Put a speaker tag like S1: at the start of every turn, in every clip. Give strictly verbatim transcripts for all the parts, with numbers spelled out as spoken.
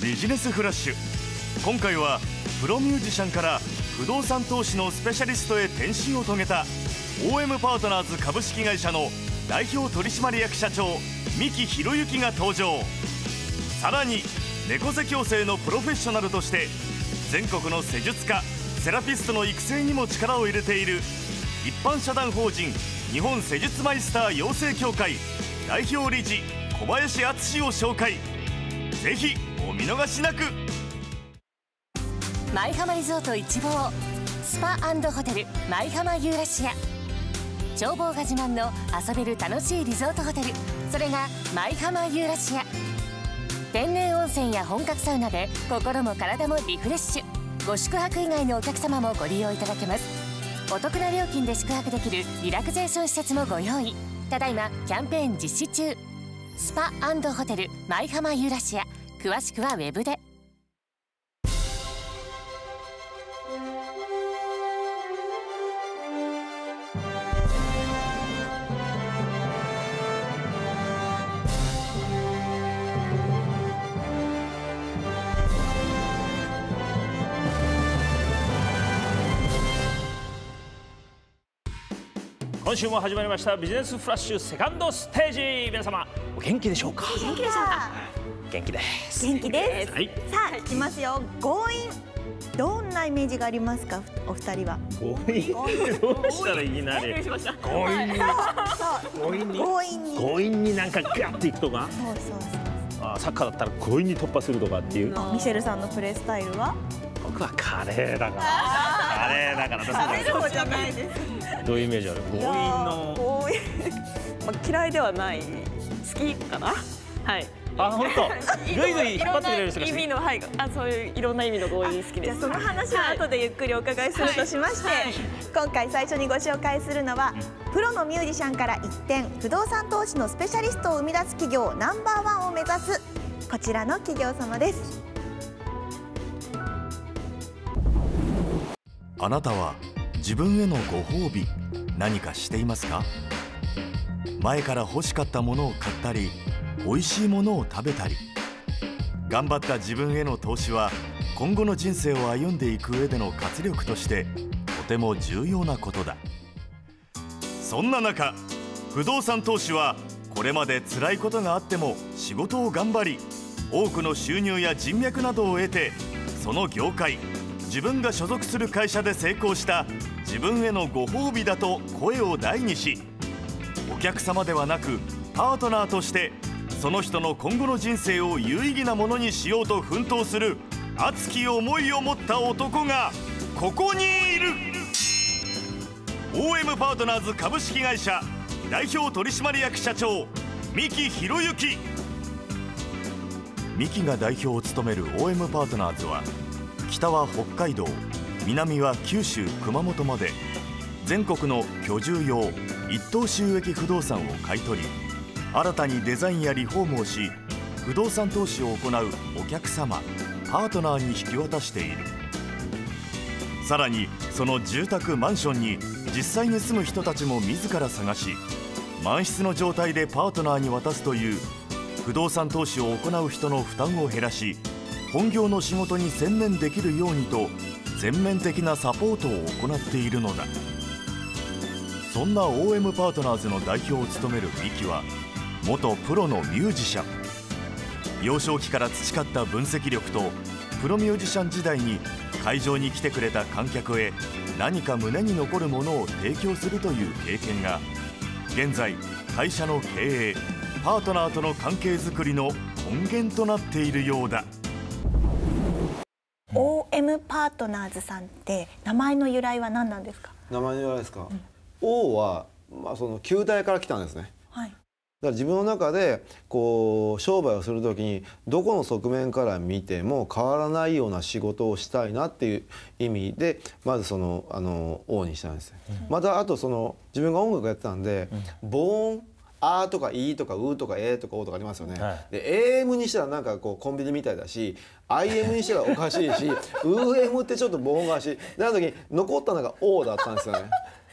S1: ビジネスフラッシュ。今回はプロミュージシャンから不動産投資のスペシャリストへ転身を遂げた オーエム パートナーズ株式会社の代表取締役社長三木博之が登場。さらに猫背矯正のプロフェッショナルとして全国の施術家セラピストの育成にも力を入れている一般社団法人日本施術マイスター養成協会代表理事小林敦を紹介。ぜひお見逃しなく。
S2: 舞浜リゾート一望スパ&ホテル舞浜ユーラシア。眺望が自慢の遊べる楽しいリゾートホテル、それが舞浜ユーラシア。天然温泉や本格サウナで心も体もリフレッシュ。ご宿泊以外のお客様もご利用いただけます。お得な料金で宿泊できるリラクゼーション施設もご用意。ただいまキャンペーン実施中。スパ&ホテル舞浜ユーラシア。詳しくはウェブで。
S3: 今週も始まりましたビジネスフラッシュセカンドステージ。皆様お元気でしょうか。
S4: 元気でしょうか。
S3: 元気です。
S4: 元気です。
S3: はい、
S4: さあ、いきますよ。強引。どんなイメージがありますか、お二人は。
S3: 強引。どうしたらいきなり。強引に。強引に。
S4: 強引に。
S3: 強引になんかガッていくとか。
S4: そうそうそう。
S3: あ、サッカーだったら強引に突破するとかっていう。
S4: ミシェルさんのプレースタイルは。
S3: 僕はカレーだから。カレーだから。
S4: 食べる方じゃないです。
S3: どういうイメージある。強引の。
S5: 強引。まあ嫌いではない。好きかな。はい。
S3: あ、本当。ぐいぐい引っ張ってくれる人が好き。
S5: 意味の、はい、あ、そういういろんな意味の強引好きです。
S4: じゃあその話は後でゆっくりお伺いするとしまして、はいはい、今回最初にご紹介するのは、うん、プロのミュージシャンから一転不動産投資のスペシャリストを生み出す企業ナンバーワンを目指すこちらの企業様です。
S1: あなたは自分へのご褒美何かしていますか。前から欲しかったものを買ったり美味しいものを食べたり、頑張った自分への投資は今後の人生を歩んでいく上での活力としてとても重要なことだ。そんな中、不動産投資はこれまで辛いことがあっても仕事を頑張り多くの収入や人脈などを得て、その業界自分が所属する会社で成功した自分へのご褒美だと声を大にし、お客様ではなくパートナーとしてその人の今後の人生を有意義なものにしようと奮闘する熱き思いを持った男がここにいる。 オーエム パートナーズ株式会社代表取締役社長三木博之。三木が代表を務める オーエム パートナーズは北は北海道、南は九州熊本まで全国の居住用一等収益不動産を買い取り、新たにデザインやリフォームをし不動産投資を行うお客様パートナーに引き渡している。さらにその住宅マンションに実際に住む人たちも自ら探し、満室の状態でパートナーに渡すという不動産投資を行う人の負担を減らし、本業の仕事に専念できるようにと全面的なサポートを行っているのだ。そんな オーエム パートナーズの代表を務める三木は元プロのミュージシャン。幼少期から培った分析力とプロミュージシャン時代に会場に来てくれた観客へ何か胸に残るものを提供するという経験が現在会社の経営パートナーとの関係づくりの根源となっているようだ。
S4: オーエム パートナーズさんって名前の由来は何なんですか。
S6: 名前の由来ですか、うん、O は、まあ、その球体から来たんですね。
S4: はい、
S6: だから自分の中でこう商売をするときにどこの側面から見ても変わらないような仕事をしたいなっていう意味でまずそのあの O にしたんです、うん、またあとその自分が音楽やってたんで、うん、母音あとかいとかうとかえとかおとかありますよね、はい、で エーエム にしたらなんかこうコンビニみたいだし アイエム にしたらおかしいしウーエムってちょっと母音がしなの時に残ったのが O だったんですよね。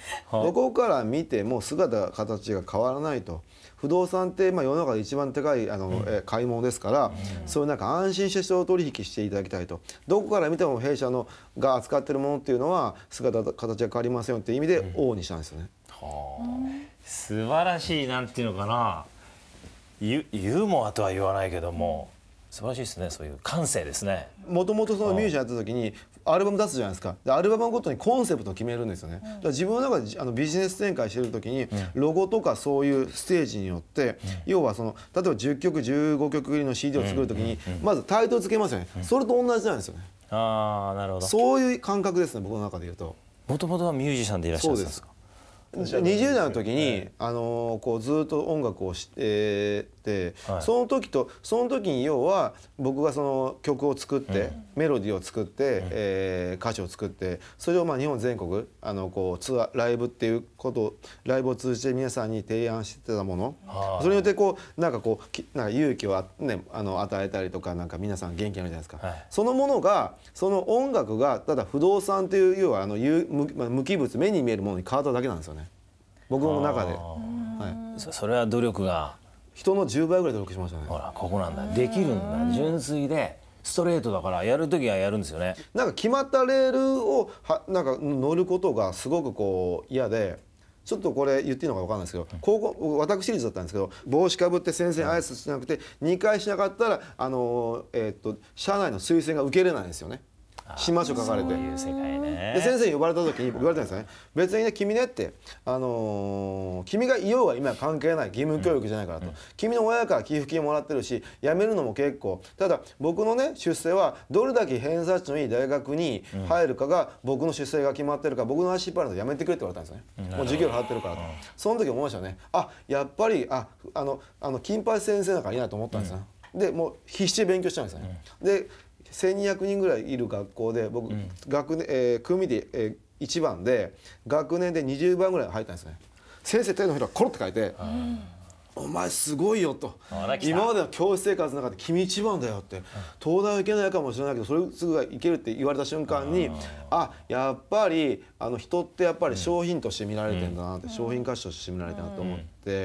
S6: どこから見ても姿形が変わらないと。不動産って、まあ、世の中で一番高いあの、うん、え買い物ですから、うん、そういうなんか安心して商取引していただきたいと。どこから見ても弊社のが扱っているものっていうのは姿形が変わりませんよっていう意味で「王」にしたんですよね。
S7: はあ、素晴らしい、なんていうのかな、ユ, ユーモアとは言わないけども素晴らしいですね。そういう感性ですね。
S6: もともとそのミュージシャンやった時にアルバム出すじゃないですか。でアルバムごとにコンセプトを決めるんですよね。だから自分の中であのビジネス展開してる時に、ロゴとかそういうステージによって、要はその例えばじゅっきょくじゅうごきょく入りの シーディー を作る時にまずタイトルつけますよね。それと同じなんですよね。
S7: ああ、なるほど。
S6: そういう感覚ですね、僕の中で言うと。
S7: もともとはミュージシャンでいらっしゃるんですか。
S6: にじゅう代の時に、あのこうずっと音楽をしてて、はい、その時とその時に要は僕がその曲を作って、うん、メロディーを作って、うん、えー、歌詞を作って、それをまあ日本全国あのこうツアーライブっていうことをライブを通じて皆さんに提案してたもの、それによってこうなんかこうなんか勇気をあ、ね、あの与えたりとか、なんか皆さん元気になるじゃないですか、はい、そのものがその音楽がただ不動産という要はあの無無機物、目に見えるものに変わっただけなんですよね、僕の中で。はい、
S7: それは努力が
S6: 人のじゅうばいぐらい努力しましたね。
S7: ほら、ここなんだ。できるんだ。純粋でストレートだからやる時はやるんですよね。
S6: なんか決まったレールをはなんか乗ることがすごくこう嫌で、ちょっとこれ言っていいのか分かんないですけど、高校私立だったんですけど、帽子かぶって先生に挨拶しなくてにかいしなかったらあのえっと社内の推薦が受けれないんですよね。しましょう書かれて、
S7: そういう世界ね。
S6: で先生に呼ばれた時に言われたんですよね。別にね、君ねって、あのー、君がいようが今は関係ない、義務教育じゃないからと、うん、君の親から寄付金もらってるし辞めるのも結構、ただ僕のね出世はどれだけ偏差値のいい大学に入るかが、僕の出世が決まってるから、僕の足引っ張るのやめてくれって言われたんですよね、うん、もう授業料払ってるからと、うん、その時思いましたね。あ、やっぱりああのあの金八先生なんかいないと思ったんですね、うん、でもう必死で勉強したんですね、うん、でせんにひゃくにんぐらいいる学校で僕、うん、学年、えー、組で、えー、いちばんで学年でにじゅうばんぐらい入ったんですね。先生手のひらコロッと書いて、お前すごいよと、今までの教師生活の中で君一番だよって、東大は行けないかもしれないけどそれすぐ行けるって言われた瞬間に、あ、やっぱりあの人ってやっぱり商品として見られてんだなって、商品価値として見られてるなと思って、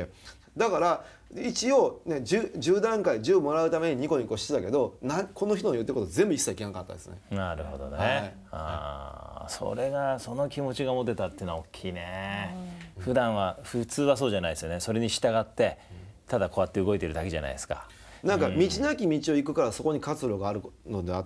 S6: だから一応ね 10, じゅう段階じゅうもらうためにニコニコしてたけど、なこの人の言ってること全部一切聞かなかったですね。
S7: なるほどね、はい、あ、それがその気持ちが持てたっていうのは大きいね、うん、普段は普通はそうじゃないですよね。それに従ってただこうやって動いてるだけじゃないですか。
S6: なんか道なき道を行くからそこに活路があるのであって、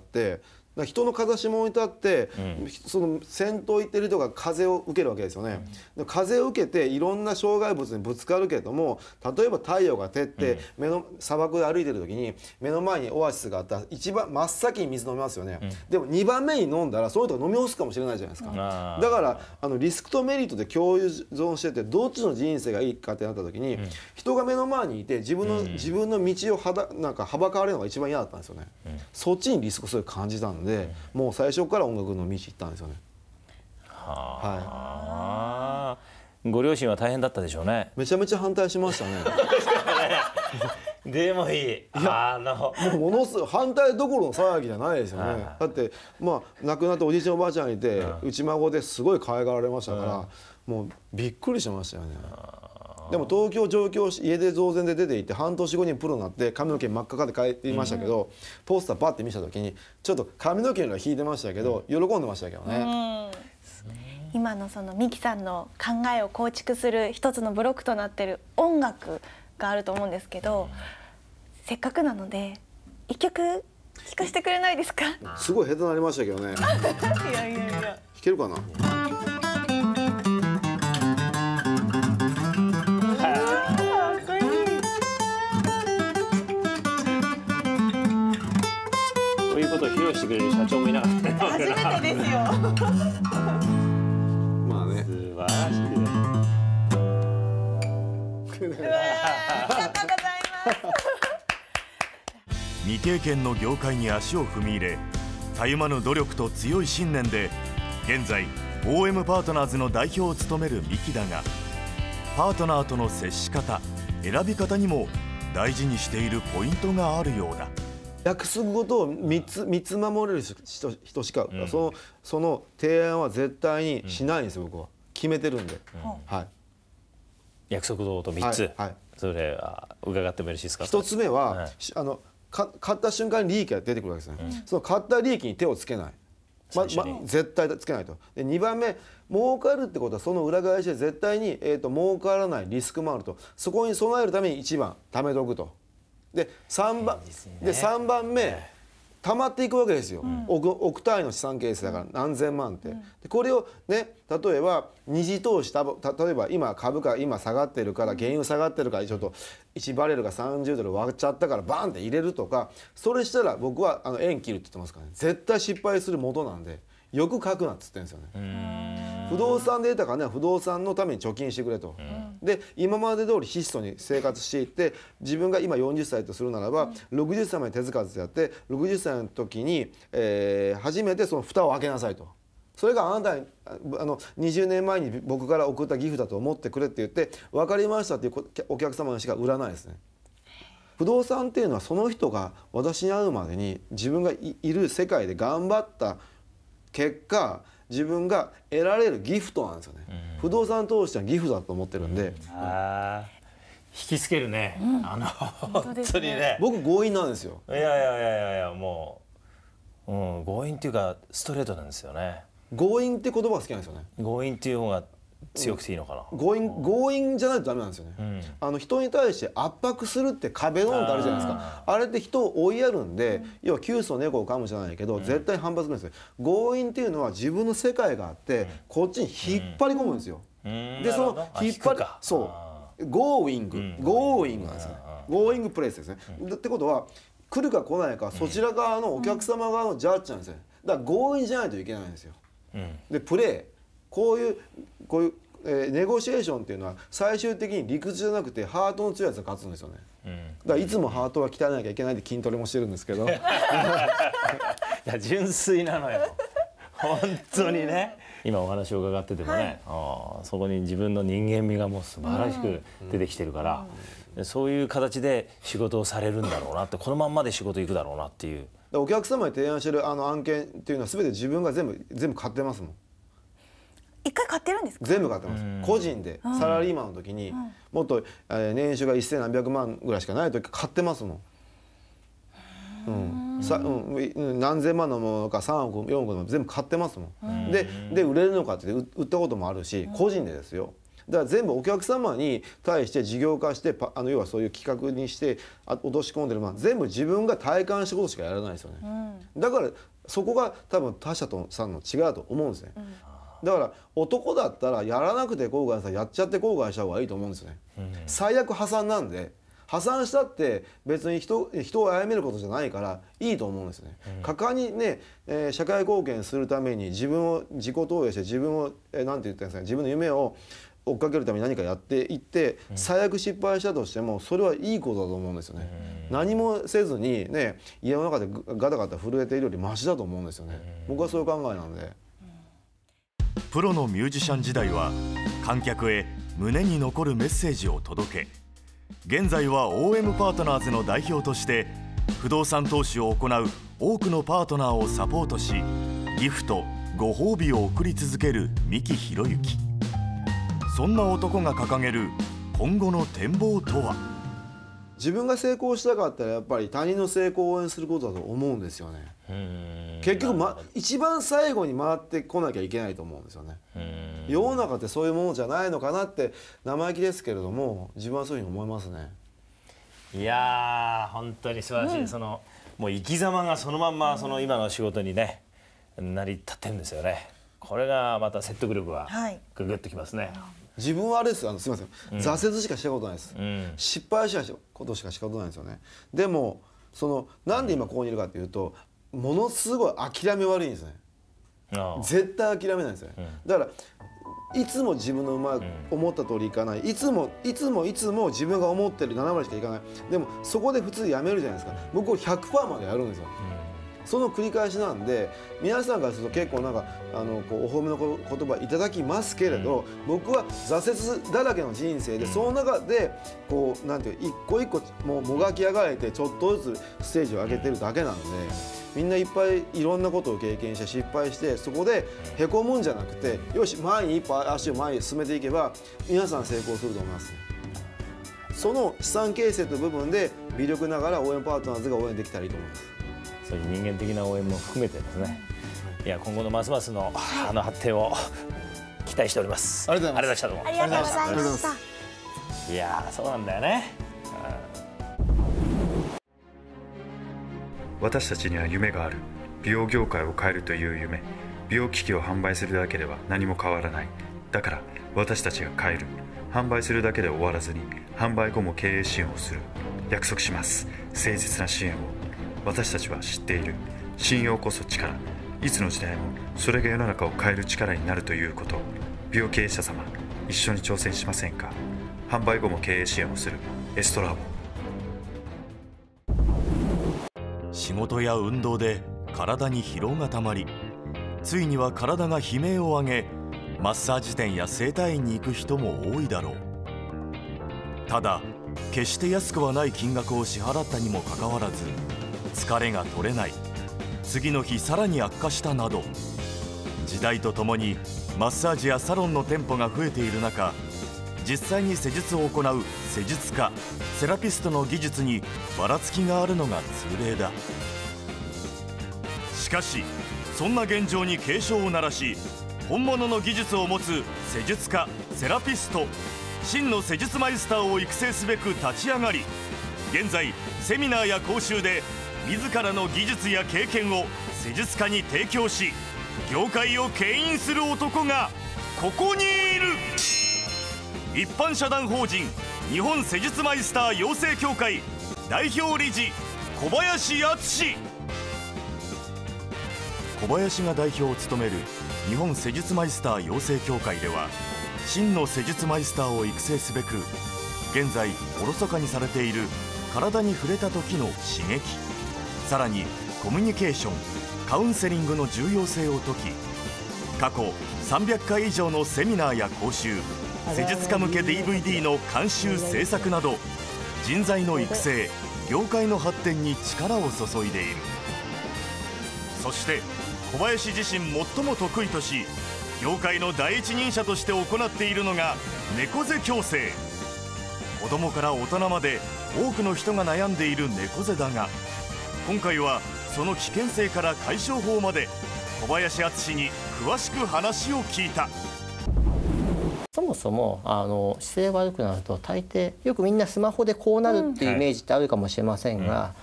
S6: 人の風下に立って、うん、その先頭行ってる人が風を受けるわけですよね、うん、風を受けていろんな障害物にぶつかるけれども、例えば太陽が照って、うん、目の砂漠で歩いてる時に目の前にオアシスがあったら一番真っ先に水飲みますよね、うん、でもにばんめに飲んだらその人が飲み干すかもしれないじゃないですか、うん、だからあのリスクとメリットで共有存してて、どっちの人生がいいかってなった時に、うん、人が目の前にいて自分の、うん、自分の道をはだなんかはばかれるのが一番嫌だったんですよね、うん、そっちにリスクをすごい感じたんで、うん、もう最初から音楽の道行ったんですよね。
S7: はあ、はい、ご両親は大変だったでしょうね。
S6: めちゃめちゃ反対しましたね。
S7: でもいい。
S6: いや、あのもうものすごい反対どころの騒ぎじゃないですよね。だってまあ亡くなったおじいちゃんおばあちゃんいて、うん、内孫ですごい可愛がられましたから、うん、もうびっくりしましたよね。でも東京上京し家で増前で出ていって半年後にプロになって髪の毛真っ赤かで帰っていましたけど、うん、ポスターパッて見た時にちょっと髪の毛が引いてましたけど、うん、喜んでましたけどね、うん、
S4: 今のそのミキさんの考えを構築する一つのブロックとなっている音楽があると思うんですけど、うん、せっかくなので一曲聴かせてくれないですか？
S6: すごい下手になりましたけどね。
S4: いやいやいや、弾
S6: けるかな？
S7: 披露してくれる社長もいなかったね。
S4: 初めてですよ。
S6: まあね。
S7: 素晴らしいね。
S4: うわー、ありがとうございます。
S1: 未経験の業界に足を踏み入れ、たゆまぬ努力と強い信念で現在 オーエム パートナーズの代表を務める三木だが、パートナーとの接し方、選び方にも大事にしているポイントがあるようだ。
S6: 約束事をみっつみっつ守れる人しか、うん、そのその提案は絶対にしないんですよ、僕は。 決めてるんで、はい、
S7: 約束事みっつ、
S6: はいはい、
S7: それは伺ってもよろしいですか。
S6: ひとつめは、
S7: はい、
S6: あのか買った瞬間に利益が出てくるわけですね、うん、その買った利益に手をつけない、まま、絶対つけないと。でにばんめ、儲かるってことはその裏返しで絶対に、えー、と儲からないリスクもあると、そこに備えるためにいちばん貯めておくと。でさんばんでさんばんめ、溜まっていくわけですよ、うん、億, 億単位の資産形成だから何千万って、うん、でこれをね、例えば二次投資、た例えば今株価今下がってるから原油下がってるからちょっといちバレルがさんじゅうドル割っちゃったからバンって入れるとか、それしたら僕はあの円切るって言ってますからね。絶対失敗する元なんでよく書くなっつってんですよね。不動産で得た金は不動産のために貯金してくれと。で今まで通り質素に生活していって、自分が今よんじゅっさいとするならば、ろくじゅっさいまで手つかずでやって、ろくじゅっさいの時に、えー、初めてその蓋を開けなさいと。それがあなたにあのにじゅうねんまえに僕から送ったギフトだと思ってくれって言って分かりましたっていうお客様にしか売らないですね。不動産っていうのはその人が私に会うまでに自分が い, いる世界で頑張った結果、自分が得られるギフトなんですよね、うん、不動産投資はギフトだと思ってるんで、うん、
S7: あ引きつけるね、うん、あの本当にね、
S6: 僕強引なんですよ。
S7: いやいやいやいやいやもう、うん、強引っていうかストレートなんですよね。
S6: 強引って言葉が好きなんですよね。
S7: 強引っていう方が強くていいのかな、
S6: うん、強引強引じゃないとダメなんですよね、うん、あの人に対して圧迫するって壁のってあるじゃないですか。 あ, あれって人を追いやるんで、うん、要は窮鼠猫を噛むじゃないけど、うん、絶対反発するんですよ。強引っていうのは自分の世界があって、うん、こっちに引っ張り込むんですよ、うん、でその引っ張りそうゴーイング、うん、ゴーイングなんですね、うん、ゴーイングプレイスですね、うん、ってことは来るか来ないかそちら側のお客様側のジャッジなんですよ。だから強引じゃないといけないんですよ、うん、でプレイこういうこういう、えー、ネゴシエーションっていうのは最終的に理屈じゃなくてハートの強いやつが勝つんですよね、うん、だからいつもハートは鍛えなきゃいけないで筋トレもしてるんですけどい
S7: や純粋なのよ本当にね。今お話を伺っててもね、はい、あそこに自分の人間味がもう素晴らしく出てきてるから、うん、そういう形で仕事をされるんだろうなって、このまんまで仕事行くだろうなっていう。
S6: お客様に提案してるあの案件っていうのは全て自分が全部全部買ってますもん。
S4: 一回買ってるんですか？
S6: 全部買ってます。個人でサラリーマンの時にもっと年収が一千何百万ぐらいしかない時買ってますもん。うんさうん、何千万のものかさんおくよんおくのも全部買ってますもん。でで売れるのかって売ったこともあるし、個人でですよ。だから全部お客様に対して事業化してあの要はそういう企画にして落とし込んでるのは全部自分が体感したことしかやらないですよね、うん、だからそこが多分他社とさんの違うと思うんですね、うん、だから男だったらやらなくて後悔さやっちゃって後悔した方がいいと思うんですよね、うん、最悪破産なんで破産したって別に 人, 人を殺めることじゃないからいいと思うんですよね、うん、果敢にね、えー、社会貢献するために自分を自己投影して自分を、えー、なんて言ったんですか、自分の夢を追っかけるために何かやっていって、うん、最悪失敗したとしてもそれはいいことだと思うんですよね、うん、何もせずにね家の中でガタガタ震えているよりマシだと思うんですよね、うん、僕はそういう考えなので。
S1: プロのミュージシャン時代は観客へ胸に残るメッセージを届け、現在は オーエム パートナーズの代表として不動産投資を行う多くのパートナーをサポートし、ギフトご褒美を送り続ける三木博之。そんな男が掲げる今後の展望とは。
S6: 自分が成功したかったらやっぱり他人の成功を応援することだと思うんですよね。結局、ま、一番最後に回ってこなきゃいけないと思うんですよね。世の中ってそういうものじゃないのかなって生意気ですけれども自分はそういうふうに思いますね。
S7: いやー本当に素晴らしい、うん、そのもう生き様がそのまんまその今の仕事にね成り立ってるんですよね。これがまた説得力がググッときますね、はい、
S6: 自分はあれですよ、あのすみません、うん、挫折しかしたことないです、うん、失敗したことしかしたことないんですよね。でもそのなんで今ここにいるかっていうとものすごい諦め悪いんですね。絶対諦めないんですね、うん、だからいつも自分のうまく思った通りいかない、いつもいつもいつも自分が思ってるなな割しかいかない。でもそこで普通やめるじゃないですか。僕は ひゃくパーセント までやるんですよ、うん、その繰り返しなんで皆さんからすると結構なんかあのこうお褒めの言葉いただきますけれど、うん、僕は挫折だらけの人生で、うん、その中でこうなんていう一個一個もうもがき上がれてちょっとずつステージを上げてるだけなので。 みんないっぱいいろんなことを経験して失敗して、そこでへこむんじゃなくて、よし前に一歩足を前に進めていけば皆さん成功すると思いますね。その資産形成という部分で微力ながら応援パートナーズが応援できたらいいと思います。
S7: そういう人間的な応援も含めてですね、いや今後のますますのあの発展を期待しております。
S6: ありがとうございます。
S7: ありがとうござい
S4: ありがとうございま
S6: ま
S4: した。
S7: いやーそうなんだよね。
S8: 私たちには夢がある。美容業界を変えるという夢。美容機器を販売するだけでは何も変わらない。だから私たちが変える。販売するだけで終わらずに販売後も経営支援をする。約束します。誠実な支援を。私たちは知っている。信用こそ力。いつの時代もそれが世の中を変える力になるということ。美容経営者様、一緒に挑戦しませんか。販売後も経営支援をするエストラボ。
S1: 仕事や運動で体に疲労がたまり、ついには体が悲鳴を上げ、マッサージ店や整体院に行く人も多いだろう。ただ決して安くはない金額を支払ったにもかかわらず、疲れが取れない、次の日さらに悪化したなど、時代とともにマッサージやサロンの店舗が増えている中、実際に施術を行う施術家、セラピストの技術にばらつきがあるのが通例だ。しかしそんな現状に警鐘を鳴らし、本物の技術を持つ施術家、セラピスト、真の施術マイスターを育成すべく立ち上がり、現在セミナーや講習で自らの技術や経験を施術家に提供し、業界を牽引する男がここにいる。一般社団法人日本施術マイスター養成協会代表理事小林敦。小林が代表を務める日本施術マイスター養成協会では、真の施術マイスターを育成すべく、現在おろそかにされている体に触れた時の刺激、さらにコミュニケーション、カウンセリングの重要性を説き、過去さんびゃっかい以上のセミナーや講習、施術家向け ディーブイディー の監修制作など、人材の育成、業界の発展に力を注いでいる。そして小林自身最も得意とし、業界の第一人者として行っているのが猫背矯正。子供から大人まで多くの人が悩んでいる猫背だが、今回はその危険性から解消法まで小林敦に詳しく話を聞いた。
S9: そもそもあの姿勢が悪くなると、大抵よくみんなスマホでこうなるっていうイメージってあるかもしれませんが、うんはい、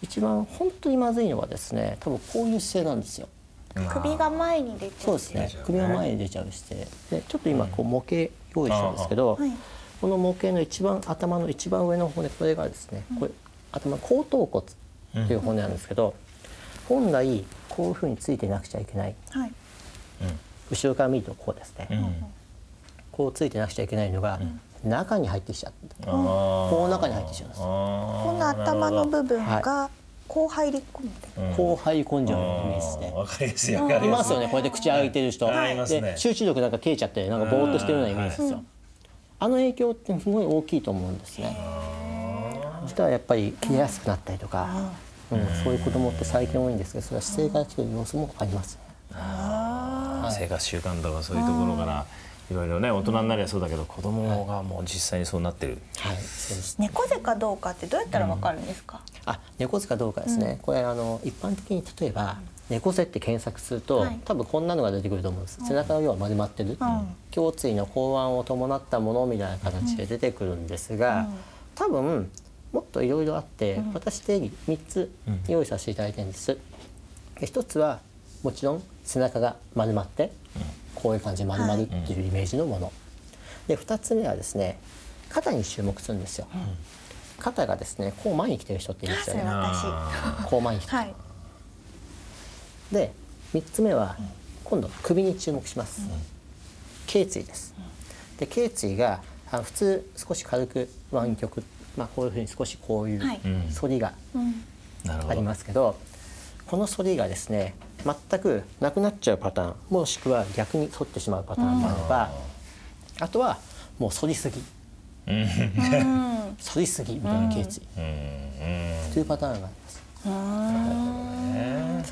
S9: 一番本当にまずいのはですね、多分こういう姿勢なんですよ。
S4: 首が前に出ちゃう。
S9: そうですね。首が前に出ちゃう姿勢で、ちょっと今こう模型用意したんですけど、うん、この模型の一番頭の一番上の骨、これがですね、これ頭後頭骨という骨なんですけど、うん、本来こういうふうについてなくちゃいけない、はい、後ろから見るとこうですね、うん、こうついてなくちゃいけないのが、うん、中に入ってきちゃった、こう中に入ってきちゃうんです。
S4: この頭の部分が、はい、こう入り込んで、
S9: うん、こう入り込んじゃうイメージですね。
S7: わかりやすい、わかりやすい。
S9: いますよね。こうやって口開いてる人、はい、で、ね、集中力なんか切れちゃってなんかぼーっとしてるようなイメージですよ。はい、あの影響ってすごい大きいと思うんですね。そしたらやっぱり切れやすくなったりとか、うん、そういう子供って最近多いんですけど、それは姿勢から来てる様子もありますね。
S7: はい、生活習慣とかそういうところからいろいろね、大人になりゃそうだけど、子供がもう実際にそうなってる。
S4: はい、そうです。猫背かどうかってどうやったらわかるんですか？
S9: うん、あ、猫背かどうかですね。うん、これあの一般的に例えば猫背って検索すると、はい、多分こんなのが出てくると思うんです。背中の要は丸まってる、うん、胸椎の後腕を伴ったものみたいな形で出てくるんですが、うん、多分もっといろいろあって、うん、私定義みっつ用意させていただいてるんです。でひとつはもちろん背中が丸まって、うん、こういう感じで丸まるっていうイメージのもの。でふたつめはですね、肩に注目するんですよ。うん、肩がですね、こう前に来てる人っていますよね。こう前に来てる。はい、でみっつめは、うん、今度首に注目します。うん、頸椎です。で頸椎があの普通少し軽く湾曲、まあ、こういうふうに少しこういう反りがありますけど、この反りがですね全くなくなっちゃうパターン、もしくは逆に反ってしまうパターンもあれば、あとはもう反りすぎ、反りすぎみたいな頸椎というパターンがあります。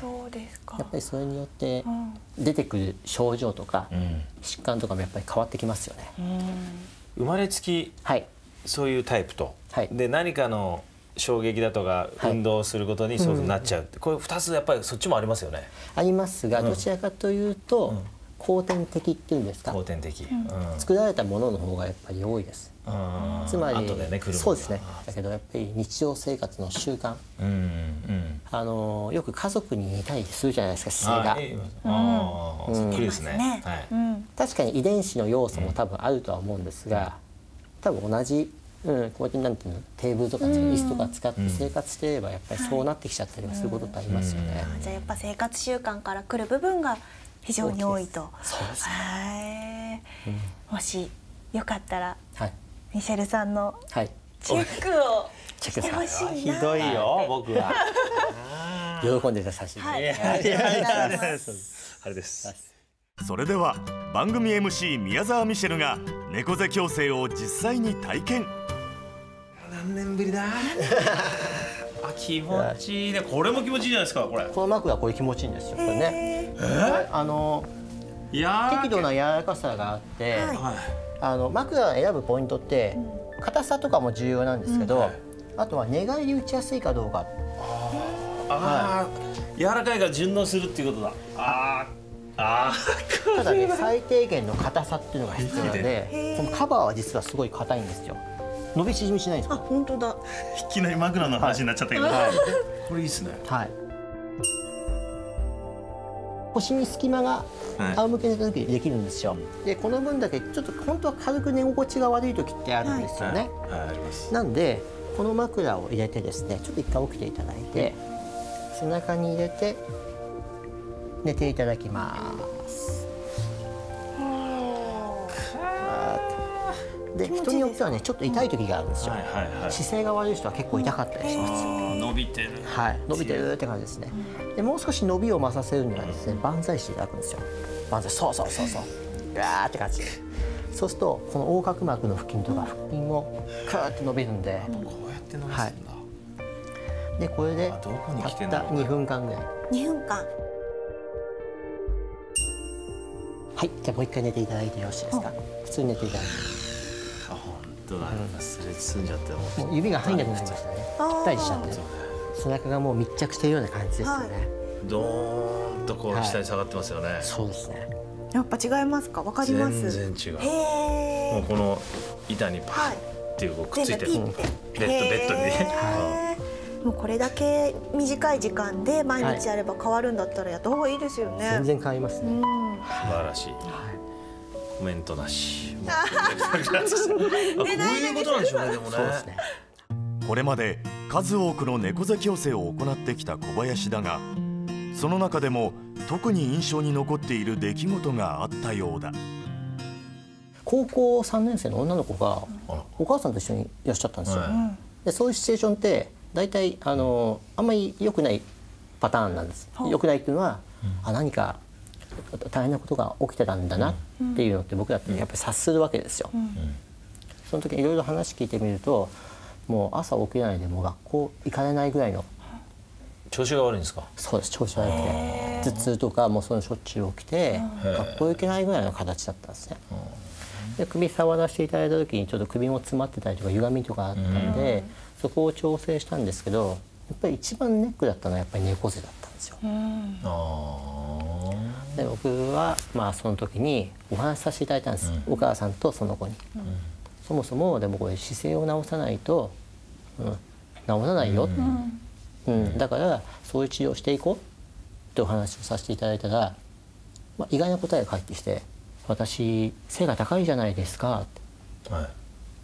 S9: やっぱりそれによって出てくる症状とか疾患とかもやっぱり変わってきますよね。
S7: 生まれつき、はい、そういうタイプと、はい、で何かの衝撃だとか運動することにそういうふうになっちゃうって、これふたつやっぱりそっちもありますよね。
S9: ありますが、どちらかというと、うん、後天的っていうんですか、
S7: 後天的、うん、
S9: 作られたものの方がやっぱり多いです。つまり、
S7: 後でね、来るものが
S9: そうですね。だけどやっぱり日常生活の習慣、うんうん、あのよく家族に似たりするじゃないですか、姿勢が。
S7: ああ、そっくりですね。
S9: 確かに遺伝子の要素も多分あるとは思うんですが、多分同じ、うん、こうやってなんていうの、テーブルとか椅子とか使って生活していればやっぱりそうなってきちゃったりはすることってありますよね。
S4: じゃあやっぱ生活習慣から来る部分が非常に多いと。
S9: そうですね。
S4: もしよかったら、
S9: はい、
S4: ミシェルさんのチェックをしてほしいな。
S7: ひどいよ、僕は。
S9: 喜んでた写真。
S7: はい、あれです。
S1: それでは番組 エムシー 宮沢ミシェルが猫背矯正を実際に体験。
S7: 何年ぶりだ。あ、気持ちいいね。これも気持ちいいじゃないですか、これ。
S9: この枕これ気持ちいいんですよ。これね。あの適度な柔らかさがあって、あの枕を選ぶポイントって硬さとかも重要なんですけど、あとは寝返り打ちやすいかどうか。
S7: ああ、柔らかいから順応するっていうことだ。ああ。あ
S9: ただね、最低限の硬さっていうのが必要なので、このカバーは実はすごい硬いんですよ。伸び縮みしないんですか。
S4: あ、本当だ。
S7: いきなり枕の話になっちゃったけど、これいいですね。
S9: はい。腰に隙間が仰向けに寝た時にできるんですよ。で、この分だけちょっと本当は軽く寝心地が悪い時ってあるんですよね。
S7: あります。
S9: なんでこの枕を入れてですね、ちょっと一回起きていただいて、背中に入れて寝ていただきます。で、人によってはね、ちょっと痛い時があるんですよ。姿勢が悪い人は結構痛かったりします。
S7: 伸びてる。
S9: はい、伸びてるって感じですね。で、もう少し伸びを増させるにはですね、万歳していただくんですよ。万歳、そうそうそうそう。ガーって感じ。そうすると、この横隔膜の腹筋とか腹筋もクーって伸びるんで。
S7: こうやって伸ばすんだ。
S9: で、これでたったにふんかんぐらい。
S4: にふんかん。
S9: はい、じゃあもう一回寝ていただいてよろしいですか。普通に寝ていただいて。
S7: あ、本当だ。すれ進んじゃって
S9: もう指が入んなくなりましたね。ぴったりしちゃって。背中がもう密着しているような感じですよね。
S7: ドーンとこう下に下がってますよね。
S9: そうですね。
S4: やっぱ違いますか。わかります。
S7: 全然違う。もうこの板にパーっていうくっついてる。ベッドベッドにね。
S4: もうこれだけ短い時間で毎日やれば変わるんだったらやった方がいいですよね。
S9: 全然変わりますね。
S7: 素晴らしい。コメントなし。こういうことなんでしょうね。でもね。
S1: これまで数多くの猫背矯正を行ってきた小林だが、その中でも特に印象に残っている出来事があったようだ。
S9: 高校さんねん生の女の子がお母さんと一緒にいらっしゃったんですよ。で、そういうシチュエーションって大体あのあんまり良くないパターンなんです。良くないっていうのは、あ、何か大変なことが起きてたんだなっていうのって僕だってやっぱり察するわけですよ。その時いろいろ話聞いてみると、もう朝起きないでもう学校行かれないぐらいの
S7: 調子が悪いんですか。
S9: そうです、調子悪くて頭痛とかもうそのしょっちゅう起きて学校行けないぐらいの形だったんですね。で、首触らせていただいた時にちょっと首も詰まってたりとか歪みとかあったんで、そこを調整したんですけど、やっぱり一番ネックだったのはやっぱり猫背だったんですよ。で、僕はまあその時にお話しさせていただいたんです、お母さんとその子に。そもそもでもこれ姿勢を直さないと、うん、直さないよ、うん、だからそういう治療をしていこうってお話をさせていただいたら、まあ、意外な答えが返ってきて「私背が高いじゃないですか」って、はい、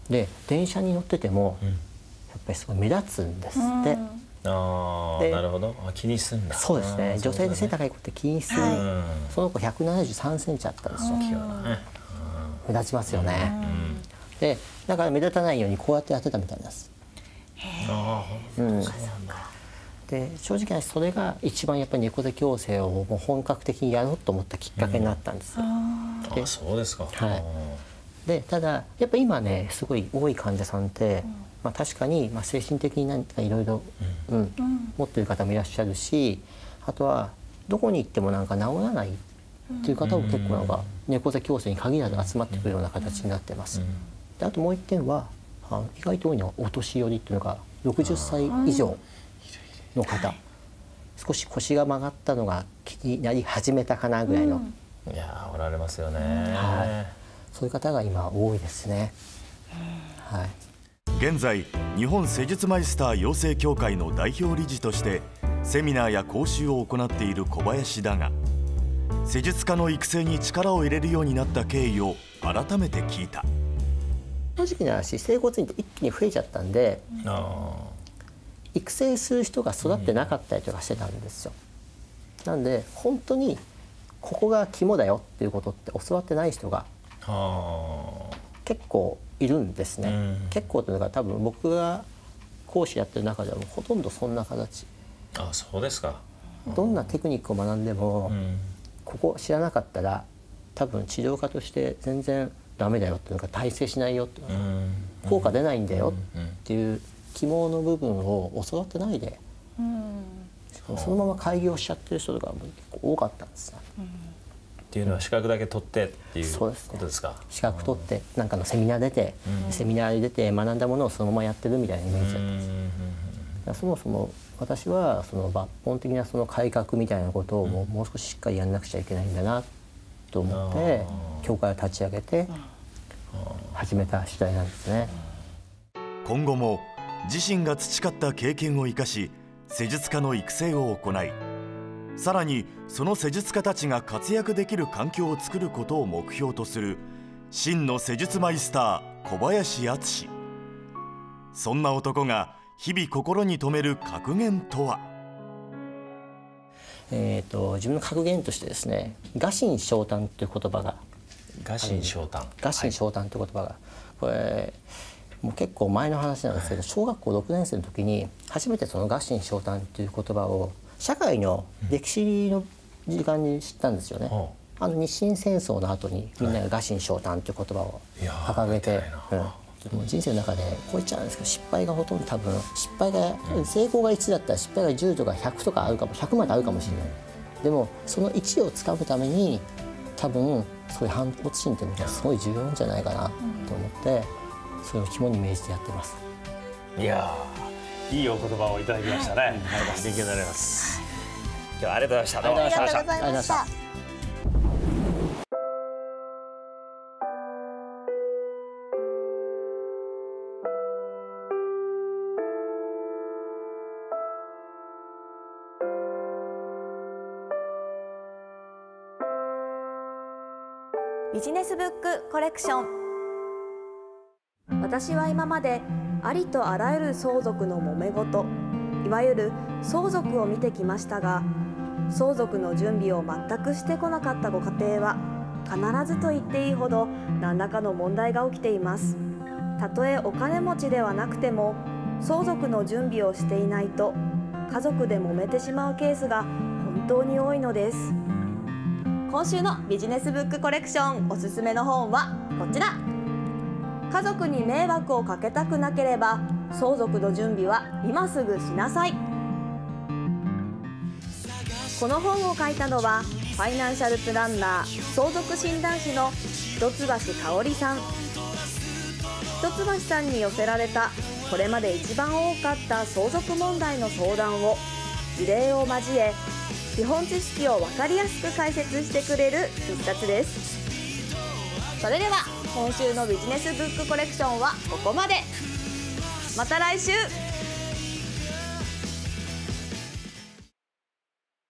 S9: で電車に乗ってても、うん、やっぱりすごい目立つんですって。
S7: ああ、なるほど。あ、気にするんだ。
S9: そうですね。女性で背高い子って気にする。はい、その子ひゃくななじゅうさんセンチあったんですよ。目立ちますよね。で、だから目立たないようにこうやってやってたみたいです。
S7: ああ、うん。
S9: で、正直それが一番やっぱり猫背矯正をもう本格的にやろうと思ったきっかけになったんですよ。
S7: あ、そうですか。
S9: はい。で、ただやっぱ今ね、すごい多い患者さんって、まあ確かにまあ精神的に何かいろいろ持っている方もいらっしゃるし、あとはどこに行ってもなんか治らないっていう方も結構なんか猫背矯正に限らず集まってくるような形になってます。であともう一点はあの意外と多いのはお年寄りっていうのがろくじゅっさい以上の方、少し腰が曲がったのが気になり始めたかなぐらいの、
S7: うん、いやおられますよね、
S9: はい、そういう方が今多いですね、はい、
S1: 現在日本施術マイスター養成協会の代表理事としてセミナーや講習を行っている小林だが、施術家の育成に力を入れるようになった経緯を改めて聞いた。
S9: 正直な話、整骨院って一気に増えちゃったんで、育成する人が育ってなかったりとかしてたんですよ。なんで本当にここが肝だよっていうことって教わってない人が結構いるんですね、うん、結構というのが多分僕が講師やってる中ではもうほとんどそんな形。
S7: あ、そうですか。
S9: どんなテクニックを学んでも、うん、ここ知らなかったら多分治療家として全然ダメだよっていうのが大成しないよっていうのが、うん、効果出ないんだよっていう肝の部分を教わってないで、うん、そのまま開業しちゃってる人とかも結構多かったんですね。うん、
S7: っていうのは資格だけ取ってっていうことですか。
S9: 資格取ってなんかのセミナー出て、うん、セミナーに出て学んだものをそのままやってるみたいなイメージだったんです。うん、そもそも私はその抜本的なその改革みたいなことをもう、もう少ししっかりやんなくちゃいけないんだなと思って協会を立ち上げて始めた次第なんですね。
S1: 今後も自身が培った経験を生かし施術家の育成を行い、さらにその施術家たちが活躍できる環境を作ることを目標とする真の施術マイスター小林敦。そんな男が日々心に留める格言とは。
S9: えーと自分の格言としてですね、臥薪嘗胆という言葉が、
S7: 臥薪嘗胆、
S9: 臥薪嘗胆という言葉が、これもう結構前の話なんですけど、小学校ろくねん生の時に初めてその臥薪嘗胆という言葉を社会の歴史の時間に知ったんですよね。うん、あの日清戦争の後にみんなが臥薪嘗胆という言葉を掲げて、うん、人生の中でこう言っちゃうんですけど、失敗がほとんど多分失敗が、うん、成功がいちだったら失敗がじゅうとかひゃくとかあるかも、ひゃくまであるかもしれない。でもそのいちをつかむために多分そういう反骨心っていうのがすごい重要なんじゃないかなと思って、それを肝に銘じてやってます。
S7: いやー、いいお言葉をいただきましたね。はい、勉強になります。今日はありがとうございました。どうも
S4: ありがとうございました。ビジネスブックコレクション。私は今までありとあらゆる相続の揉め事、いわゆる相続を見てきましたが、相続の準備を全くしてこなかったご家庭は必ずと言っていいほど何らかの問題が起きています。たとえお金持ちではなくても相続の準備をしていないと家族で揉めてしまうケースが本当に多いのです。今週のビジネスブックコレクションおすすめの本はこちら。家族に迷惑をかけたくなければ相続の準備は今すぐしなさい。この本を書いたのはファイナンシャルプランナー、相続診断士の一橋香織さん。一橋さんに寄せられたこれまで一番多かった相続問題の相談を事例を交え基本知識を分かりやすく解説してくれる一冊です。それでは今週のビジネスブックコレクションはここまで。また来週。